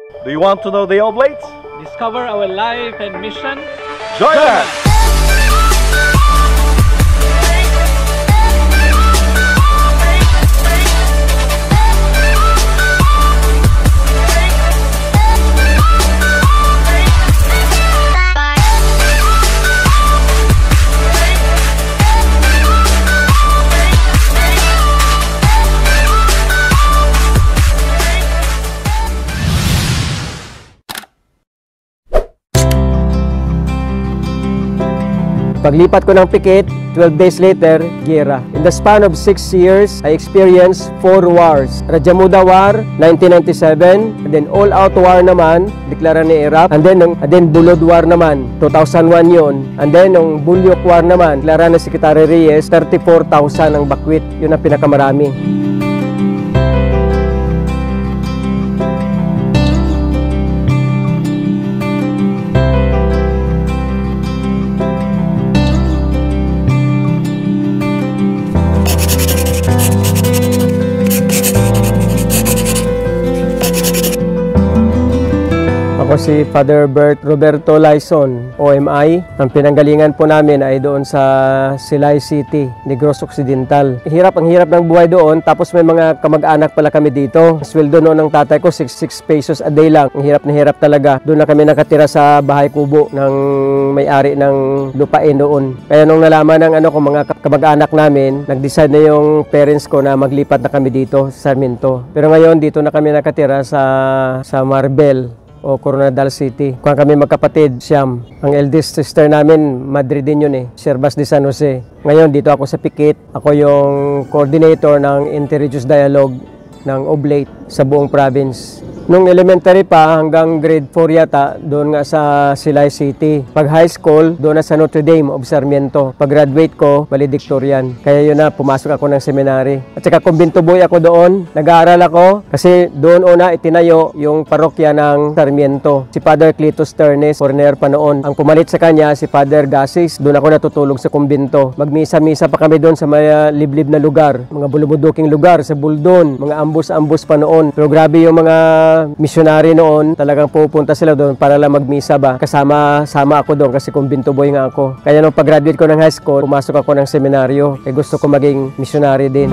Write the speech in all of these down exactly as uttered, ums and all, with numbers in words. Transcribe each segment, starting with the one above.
Do you want to know the Oblate? Discover our life and mission. Join us! Paglipat ko ng pikit, twelve days later, giyera. In the span of six years, I experienced four wars. Rajamuda War, nineteen ninety-seven, and then All-Out War naman, deklara ni Iraq, and then, and then Bulod War naman, two thousand one yun, and then yung Bulyok War naman, deklara ni Secretary Reyes, thirty-four thousand ang bakwit, yun ang pinakamarami. Ako si Father Roberto Layson, O M I. Ang pinanggalingan po namin ay doon sa Silay City, Negros Occidental. Hirap ang hirap ng buhay doon, tapos may mga kamag-anak pala kami dito. Sweldo noon ng tatay ko, sixty-six pesos a day lang. Ang hirap na hirap talaga. Doon na kami nakatira sa bahay kubo ng may-ari ng lupain doon. Kaya nung nalaman ng ano ko, mga kamag-anak namin, nag-decide na yung parents ko na maglipat na kami dito sa Sarmiento. Pero ngayon, dito na kami nakatira sa, sa Marbel o Coronadal City. Kung kami magkapatid, siyam. Ang eldest sister namin, Madrid din yun eh, Siervas de San Jose. Ngayon, dito ako sa Pikit. Ako yung coordinator ng Interreligious Dialogue ng Oblate sa buong province. Nung elementary pa hanggang grade four yata, doon nga sa Silay City. Pag high school, doon na sa Notre Dame of Sarmiento. Pag graduate ko, valedictorian. Kaya yun na, pumasok ako ng seminary. At saka kumbinto boy ako doon. Nag-aaral ako kasi doon una itinayo yung parokya ng Sarmiento. Si Father Clitus Ternes, foreigner pa noon. Ang pumalit sa kanya, si Father Gasis. Doon ako natutulog sa kumbinto. Magmisa-misa pa kami doon sa may uh, liblib na lugar. Mga bulumuduking lugar, sa Buldon. Mga ambus-ambus pa noon. Pero grabe yung mga missionary noon, talagang pupunta sila doon para lang magmisa ba. Kasama sama ako doon kasi kumbinto boy nga ako. Kaya nung pag-graduate ko ng high school, pumasok ako ng seminaryo. Eh gusto ko maging missionary din.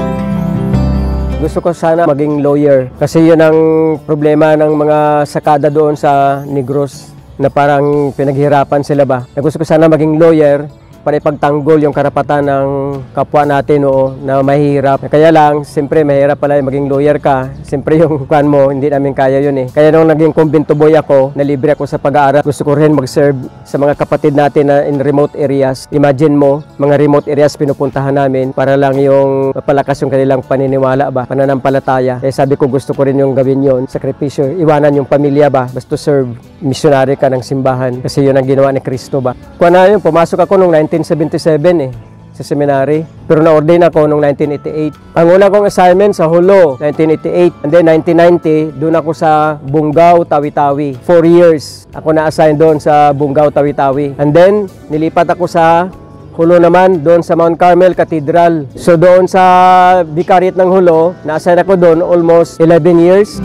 Gusto ko sana maging lawyer kasi yun ang problema ng mga sakada doon sa Negros na parang pinaghirapan sila ba. Eh, gusto ko sana maging lawyer para ipagtanggol yung karapatan ng kapwa natin o na mahihirap. Kaya lang, siyempre mahirap pala maging lawyer ka. Siyempre yung kwan mo, hindi namin kaya yun eh. Kaya nung naging kumbinto boy ako, nalibre ako sa pag-aaral. Gusto ko rin mag-serve sa mga kapatid natin na in remote areas. Imagine mo, mga remote areas pinupuntahan namin para lang yung mapalakas yung kanilang paniniwala ba, pananampalataya. Kaya sabi ko gusto ko rin yung gawin yun, sakripisyo, iwanan yung pamilya ba, basta serve, missionary ka ng simbahan. Kasi yun ang ginawa ni Kristo ba. Kung na yun, pumasok ako nung nineteen seventy-seven eh, sa seminary. Pero na-ordain ako noong nineteen eighty-eight. Ang una kong assignment sa Hulo, nineteen eighty-eight. And then nineteen ninety, doon ako sa Bungaw, Tawi-Tawi. Four years ako na-assign doon sa Bungaw, Tawi-Tawi. And then, nilipat ako sa Hulo naman, doon sa Mount Carmel Cathedral. So doon sa Vicariate ng Hulo, na-assign ako doon almost eleven years.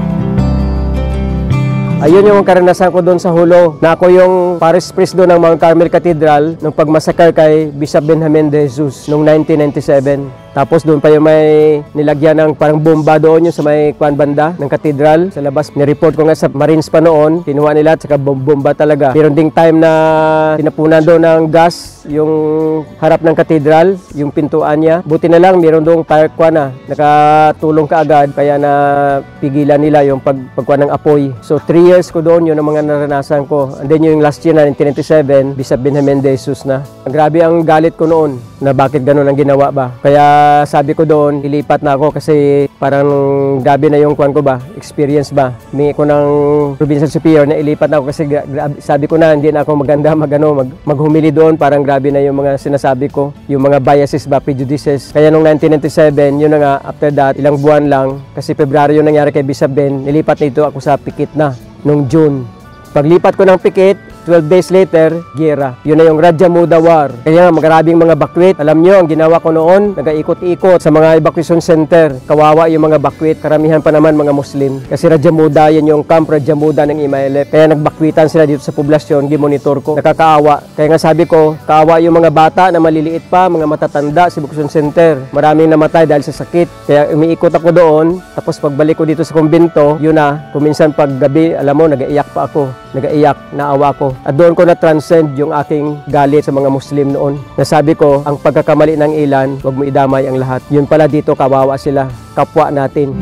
Ayun yung karanasan ko doon sa Hulo, na ako yung parish priest doon ng Mount Carmel Cathedral nung pagmasakar kay Bishop Benjamin de Jesus noong nineteen ninety-seven. Tapos doon pa yung may nilagyan ng parang bomba doon yung sa may kwan banda ng katedral. Sa labas, nireport ko nga sa Marines pa noon, kinuha nila at saka bomba talaga. Meron ding time na tinapunan doon ng gas yung harap ng katedral, yung pintuan niya. Buti na lang, meron doon fire kwan na, nakatulong kaagad, kaya na pigilan nila yung pag, pagkwan ng apoy. So three years ko doon, yun ang mga naranasan ko. And then yung last year na nineteen ninety-seven, Bishop Benjamin de Jesus na. Grabe ang galit ko noon na bakit ganun ang ginawa ba. Kaya sabi ko doon, ilipat na ako kasi parang grabe na yung kwan ko ba, experience ba. Humingi ko ng provincial superior na ilipat na ako kasi grabe, sabi ko na hindi na ako maganda magano mag, maghumili doon, parang grabe na yung mga sinasabi ko, yung mga biases ba, prejudices. Kaya nung nineteen ninety-seven, yun na nga, after that, ilang buwan lang, kasi February yung nangyari kay Bishop Ben, nilipat nito ako sa Pikit na, nung June. Paglipat ko ng Pikit, twelve days later, giyera. Yun na yung Raja Muda War. Kaya magrabing mga bakwit. Alam nyo, ang ginawa ko noon, nag-ikot-ikot sa mga evacuation center. Kawawa yung mga bakwit. Karamihan pa naman mga Muslim. Kasi Raja Muda, yan yung Camp Raja Muda ng M I L F. Kaya nagbakwitan sila dito sa poblasyon, gimonitor ko. Nakakaawa. Kaya nga sabi ko, kaawa yung mga bata na maliliit pa, mga matatanda sa evacuation center. Maraming namatay dahil sa sakit. Kaya umiikot ako doon. Tapos pagbalik ko dito sa kumbento, yun na, kuminsan pag gabi, alam mo, nag-iiyak pa ako. Nag-iiyak, naawa ko. At doon ko na-transcend yung aking galit sa mga Muslim noon. Nasabi ko, ang pagkakamali ng ilan, huwag mo idamay ang lahat. Yun pala dito, kawawa sila. Kapwa natin.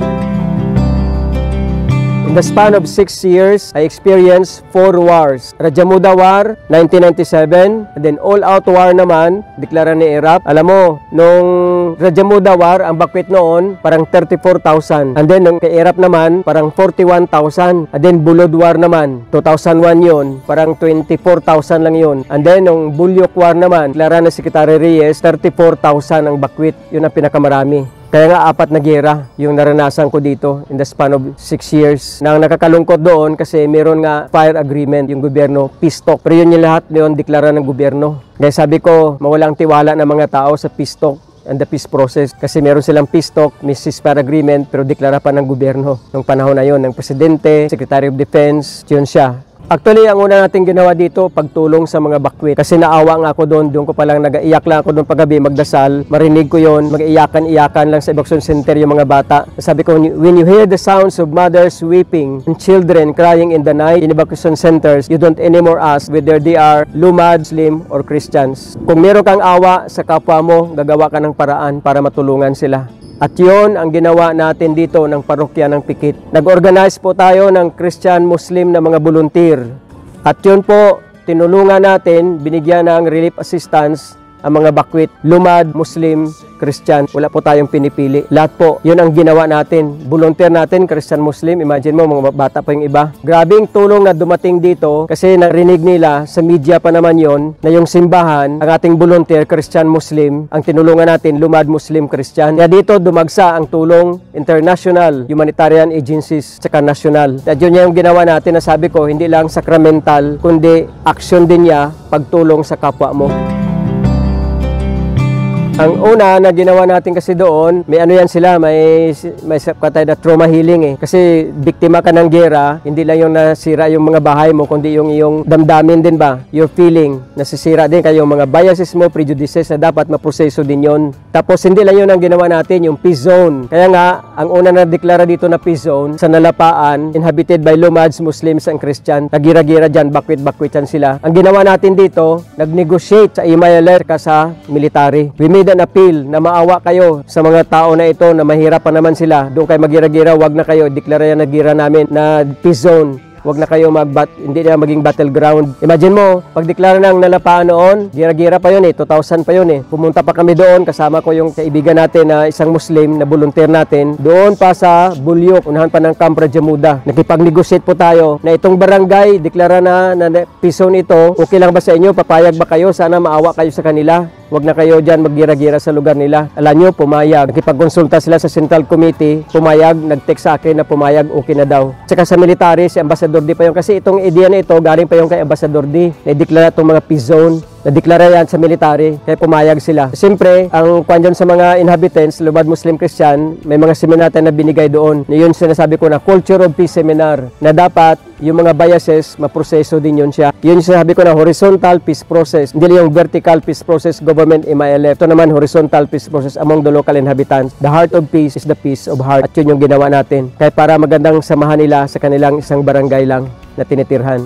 In the span of six years, I experienced four wars. Raja Muda War, nineteen ninety-seven. And then all-out war naman, deklara ni Iraq. Alam mo, nung Raja Muda War, ang bakwit noon, parang thirty-four thousand. And then nung kay Iraq naman, parang forty-one thousand. And then Bulod War naman, two thousand one yun, parang twenty-four thousand lang yun. And then nung Bulyok War naman, deklara ni Secretary Reyes, thirty-four thousand ang bakwit. Yun ang pinakamarami. Kaya nga apat na giyera yung naranasan ko dito in the span of six years. Na ang nakakalungkot doon kasi meron nga fire agreement yung gobyerno, peace talk. Pero yun yung lahat yun deklara ng gobyerno. Kaya sabi ko, mawalang tiwala ng mga tao sa peace talk and the peace process. Kasi meron silang peace talk, may ceasefire agreement, pero deklara pa ng gobyerno. Nung panahon na yun, ng Presidente, Secretary of Defense, yun siya. Actually, ang una natin ginawa dito, pagtulong sa mga bakwit. Kasi naawa nga ako doon, doon ko palang nag-iyak lang ako doon paggabi, magdasal. Marinig ko yon, mag-iyakan-iyakan lang sa evacuation center yung mga bata. Sabi ko, when you hear the sounds of mothers weeping and children crying in the night in evacuation centers, you don't anymore ask whether they are Lumad, Muslim, or Christians. Kung meron kang awa sa kapwa mo, gagawa ka ng paraan para matulungan sila. At yon ang ginawa natin dito ng parokya ng Pikit. Nag-organize po tayo ng Christian-Muslim na mga volunteer. At yun po, tinulungan natin, binigyan ng relief assistance ang mga bakwit, Lumad, Muslim, Christian. Wala po tayong pinipili. Lahat po, yun ang ginawa natin. Volunteer natin, Christian, Muslim. Imagine mo, mga bata pa yung iba. Grabing tulong na dumating dito kasi narinig nila, sa media pa naman yon na yung simbahan, ang ating volunteer, Christian, Muslim, ang tinulungan natin, Lumad, Muslim, Christian. Kaya dito, dumagsa ang tulong international, humanitarian agencies, saka national. At yun yung ginawa natin na sabi ko, hindi lang sacramental, kundi action din niya, pagtulong sa kapwa mo. Ang una na ginawa natin kasi doon, may ano yan sila, may, may katay na trauma healing eh. Kasi biktima ka ng gera, hindi lang yung nasira yung mga bahay mo, kundi yung iyong damdamin din ba, your feeling, nasisira din kayo mga biases mo, prejudices na dapat maproseso din yon. Tapos hindi lang yun ang ginawa natin, yung peace zone. Kaya nga, ang una na deklara dito na peace zone, sa Nalapaan, inhabited by Lumads, Muslims, and Christian, nagira-gira dyan, bakwit-bakwitan sila. Ang ginawa natin dito, nag-negotiate sa M I L F ka sa military. We made an appeal na maawa kayo sa mga tao na ito na mahirap pa naman sila. Doon kayo magira-gira, wag na kayo, deklara yan na gira namin na peace zone. Huwag na kayo mag hindi na maging battleground. Imagine mo, pag deklara ng Nalapaan noon, gira-gira pa yun eh, two thousand pa yun eh. Pumunta pa kami doon, kasama ko yung kaibigan natin na isang Muslim na volunteer natin. Doon pa sa Bulyok, unahan pa ng Camp Raja Muda. Nakipag-negotiate po tayo na itong barangay, deklara na na peace zone ito, okay lang ba sa inyo? Papayag ba kayo? Sana maawa kayo sa kanila. Huwag na kayo dyan maggira-gira sa lugar nila. Alam nyo, pumayag. Nakipag-konsulta sila sa Central Committee, pumayag, nag-text sa akin na pumayag, okay na daw. Tsaka sa military, si Ambassador D pa yung, kasi itong idea na ito, galing pa yung kay Ambassador D. Na-declare itong mga peace zone. Na-declare yan sa military, kaya pumayag sila. Siyempre, ang kwan dyan sa mga inhabitants, Lumad, Muslim, Christian, may mga seminar na binigay doon. Yun sinasabi ko na Culture of Peace Seminar, na dapat yung mga biases, maproseso din yun siya. Yun sinasabi ko na horizontal peace process, hindi yung vertical peace process, government M I L F. Ito naman horizontal peace process among the local inhabitants. The heart of peace is the peace of heart. At yun yung ginawa natin. Kaya para magandang samahan nila sa kanilang isang barangay lang na tinitirhan.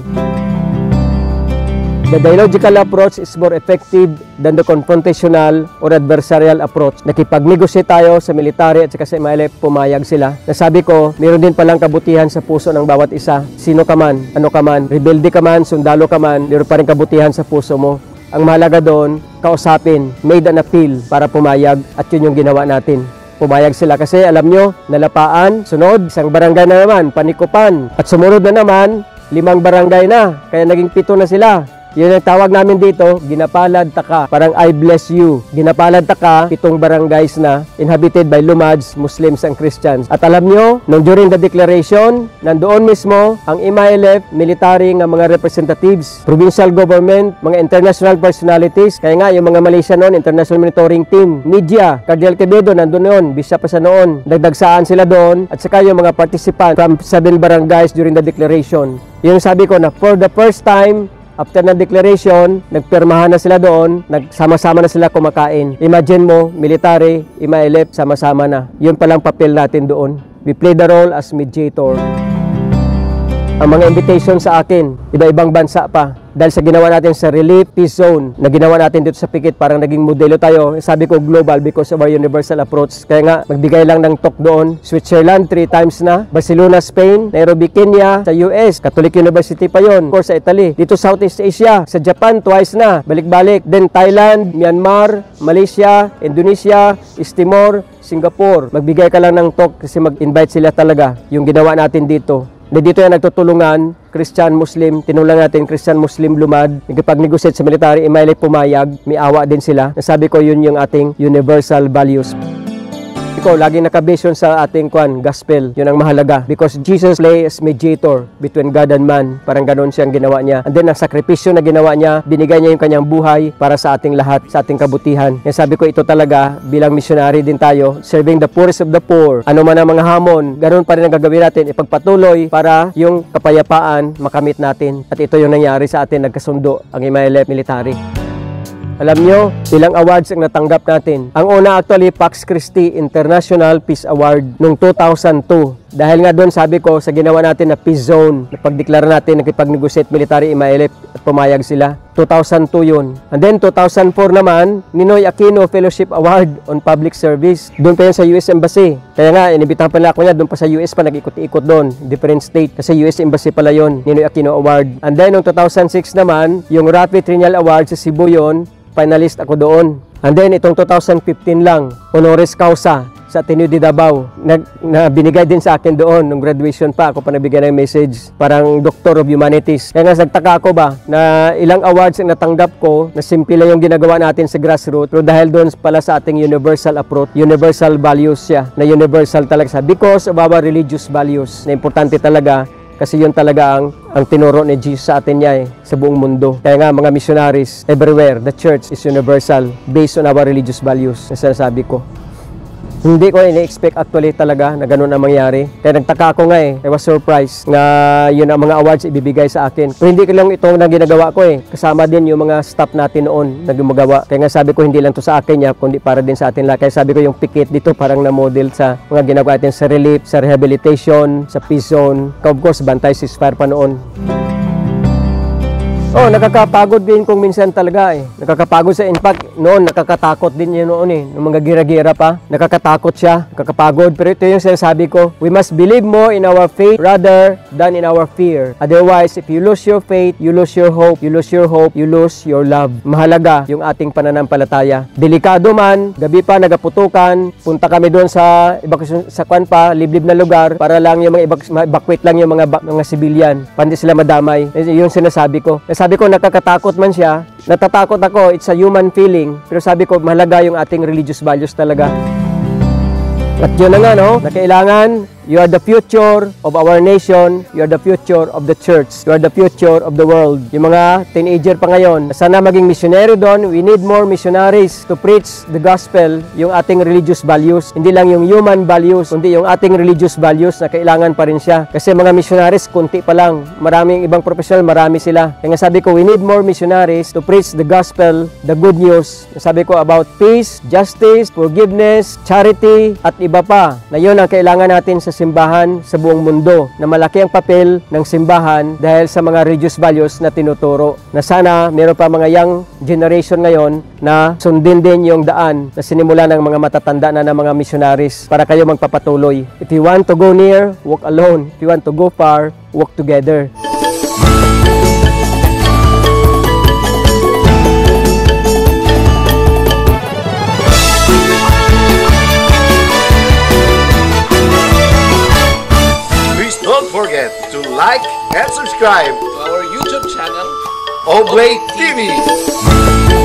The dialogical approach is more effective than the confrontational or adversarial approach. Nakipag-negotiate tayo sa military at saka sa M I L F, pumayag sila. Nasabi ko, meron din palang kabutihan sa puso ng bawat isa. Sino ka man, ano ka man, rebelde ka man, sundalo ka man, meron pa rin kabutihan sa puso mo. Ang mahalaga doon, kausapin, made an appeal para pumayag at yun yung ginawa natin. Pumayag sila kasi alam nyo, Nalapaan, sunod, isang barangay na naman, Panikupan. At sumunod na naman, limang barangay na, kaya naging pito na sila. Yun ang tawag namin dito, Ginapalad Taka. Parang I bless you. Ginapalad Taka, pitong barangays na inhabited by Lumads, Muslims and Christians. At alam nyo, nung during the declaration, nandoon mismo ang M I L F, military ng mga representatives, provincial government, mga international personalities. Kaya nga, yung mga Malaysia noon, international monitoring team, media, Cardinal Quevedo, nandun noon, bisya pa sa noon. Nagdagsaan sila doon, at saka yung mga participants from seven barangays during the declaration. Yung sabi ko na for the first time, after na declaration, nagpirmahan na sila doon, nagsama-sama na sila kumakain. Imagine mo, military, M I L F, sama-sama na. Yun palang papel natin doon. We play the role as mediator. Ang mga invitation sa akin, iba-ibang bansa pa. Dahil sa ginawa natin sa Relief Peace Zone, na ginawa natin dito sa Pikit, parang naging modelo tayo. Sabi ko global because of our universal approach. Kaya nga, magbigay lang ng talk doon. Switzerland, three times na. Barcelona, Spain. Nairobi, Kenya. Sa U S, Catholic University pa yon. Of course, sa Italy. Dito Southeast Asia. Sa Japan, twice na. Balik-balik. Then Thailand, Myanmar, Malaysia, Indonesia, East Timor, Singapore. Magbigay ka lang ng talk kasi mag-invite sila talaga. Yung ginawa natin dito. Na dito yan nagtutulungan, Christian, Muslim, tinulang natin Christian, Muslim, Lumad, nagpag-negotiate sa military, M I L F pumayag, may awa din sila. Nasabi ko yun yung ating universal values. Iko, laging nakabesion sa ating kwan, gospel, yun ang mahalaga. Because Jesus lay as mediator between God and man. Parang ganon siyang ginawa niya. And then, ang sakripisyo na ginawa niya, binigay niya yung kanyang buhay para sa ating lahat, sa ating kabutihan. Kaya sabi ko, ito talaga, bilang missionary din tayo, serving the poorest of the poor. Ano man ang mga hamon, ganon pa rin ang gagawin natin, ipagpatuloy para yung kapayapaan makamit natin. At ito yung nangyari sa atin, nagkasundo ang M I L F military. Alam nyo, ilang awards ang natanggap natin. Ang una actually, Pax Christi International Peace Award noong two thousand two. Dahil nga doon sabi ko, sa ginawa natin na Peace Zone, napagdeklara natin, nakipag-negotiate military M I L F at pumayag sila. two thousand two yun. And then two thousand four naman, Ninoy Aquino Fellowship Award on Public Service. Doon pa yun sa U S Embassy. Kaya nga, inibitahan pala ako niya, doon pa sa U S pa, nag-ikot-ikot doon. Different state. Kasi U S Embassy pala yun, Ninoy Aquino Award. And then, noong two thousand six naman, yung Rafi Triennial Award sa Cebu yun, finalist ako doon. And then, itong two thousand fifteen lang, honoris causa sa Ateneo de Davao. Nag, na binigay din sa akin doon, nung graduation pa, ako pa nabigyan ng message, parang Doctor of Humanities. Kaya nga, nagtaka ako ba, na ilang awards ang natanggap ko, na simple lang yung ginagawa natin sa grassroots, pero dahil doon pala sa ating universal approach, universal values siya, na universal talaga sa, because of our religious values, na importante talaga, kasi yun talaga ang, ang tinuro ni Jesus sa atin niya eh, sa buong mundo. Kaya nga mga missionaries, everywhere, the church is universal based on our religious values, na sinasabi ko. Hindi ko ini-expect actually talaga na ganun ang mangyari. Kaya nagtaka ako nga eh. I was surprised na yun ang mga awards ibibigay sa akin. Pero hindi ko lang ito na ginagawa ko eh. Kasama din yung mga staff natin noon na gumagawa. Kaya nga sabi ko hindi lang to sa akin ya, kundi para din sa atin lahat. Kaya sabi ko yung Pikit dito parang na-model sa mga ginagawa natin sa relief, sa rehabilitation, sa peace zone. Of course, bantay ceasefire pa noon. Oh, nakakapagod din kung minsan talaga eh. Nakakapagod sa impact. Noon, nakakatakot din yun noon eh. Nung mga gira-gira pa, nakakatakot siya, nakakapagod. Pero ito yung sinasabi ko, we must believe more in our faith rather than in our fear. Otherwise, if you lose your faith, you lose your hope, you lose your hope, you lose your love. Mahalaga yung ating pananampalataya. Delikado man, gabi pa nagaputukan, punta kami doon sa evacuation, sa kwan pa, liblib na lugar, para lang yung mga evacuate lang yung mga, mga civilian. Pandi sila madamay. Yung sinasabi ko. Sabi ko, nakakatakot man siya. Natatakot ako, it's a human feeling. Pero sabi ko, mahalaga yung ating religious values talaga. At yun na nga, no? Na kailangan, you are the future of our nation. You are the future of the church. You are the future of the world. Yung mga teenager pa ngayon, sana maging missionary doon. We need more missionaries to preach the gospel, yung ating religious values. Hindi lang yung human values, kundi yung ating religious values na kailangan pa rin siya. Kasi mga missionaries, kunti pa lang. Maraming ibang professional, marami sila. Kaya nga sabi ko, we need more missionaries to preach the gospel, the good news. Sabi ko about peace, justice, forgiveness, charity, at iba pa. Na yun ang kailangan natin sa simbahan sa buong mundo, na malaki ang papel ng simbahan dahil sa mga religious values na tinuturo, na sana meron pa mga young generation ngayon na sundin din yung daan na sinimula ng mga matatanda na ng mga missionaries para kayo magpapatuloy. If you want to go near, walk alone. If you want to go far, walk together. Don't forget to like and subscribe To our YouTube channel, Oblate T V.